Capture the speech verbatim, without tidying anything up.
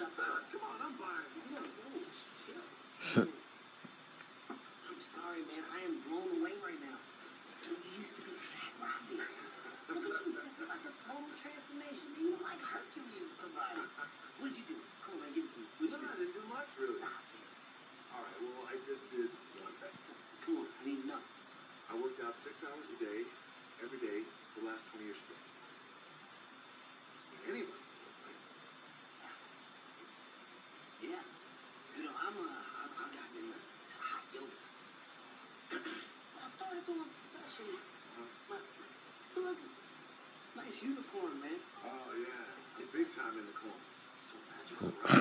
Shut up. Come on, I'm buying. No, no, chill. I'm sorry, man. I am blown away right now. Dude, you used to be fat, Robbie. Look at you. This is like a total transformation. You look like Hercules or somebody. What'd you do? Come on, man. Give it to me. What'd you no, do? I didn't do much, really. Stop it. All right, well, I just did one thing. Come on. I need to know. I worked out six hours a day, every day, for the last twenty years straight. Anybody. Yeah. You know, I'm, uh, I've, I've gotten into to hot yoga. I started doing some sessions. Uh-huh. My, look, nice unicorn, man. Oh, yeah. I'm big time in the corners. So magical, right?